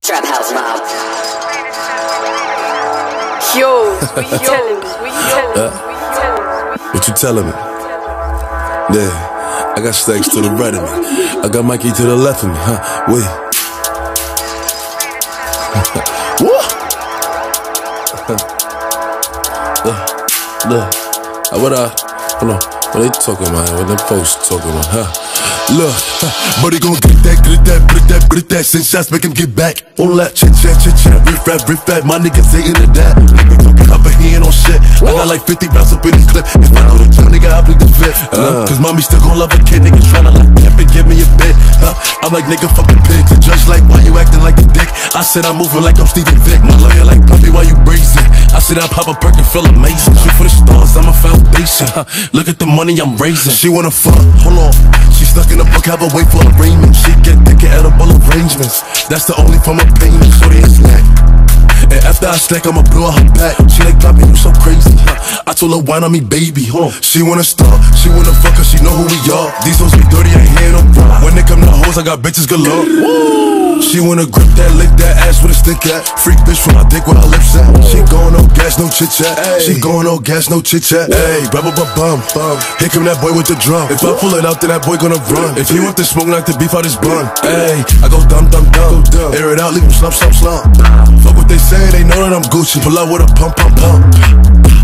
Trap House Mob. Yo, what you telling me? What you telling me? Yeah, I got Stacks to the right of me. I got Mikey to the left of me, huh? Wait. What? Look. Hold on. What they talking about? What them folks talking about, huh? Look, but he gon' get that, send shots, make him get back. All that chit chat, riff rap, my niggas ain't into that. Nigga talking up and he ain't on shit. I got like 50 rounds up in this clip. If I know the time, nigga, I bleed the fit. Cause mommy still gon' love a kid, nigga tryna like pimp and give me a bit. I'm like nigga fucking pig. The judge like, why you acting like a dick? I said I'm moving like I'm Steven Vick. My lawyer like, puppy, why you brazen? I said I pop a perk and feel amazing. Shoot for the stars, I'm a foundation. Look at the money I'm raising. She wanna fuck, hold on. She stuck in a book, have a wait for arraignment. She get thick and edible arrangements. That's the only form of pain, shorty and slack. And after I stack, I'ma blow her back. She like, Poppy, you so crazy. I told her, wine on me, baby. Hold on. She wanna start, she wanna fuck her, she know who we are. These hoes be dirty, I ain't hear no problem. When they come to hoes, I got bitches galore. She wanna grip that, lick that ass with a stick at. Freak bitch from my dick where her lips at. She going no gas, no chit chat. She going no gas, no chit chat. Ayy, bum. Here come that boy with the drum. If I pull it out, then that boy gonna run. If he want the smoke, like the beef out his bun. Ayy, I go dumb. Air it out, leave him slump. Fuck what they say, they know that I'm Gucci. Pull out with a pump.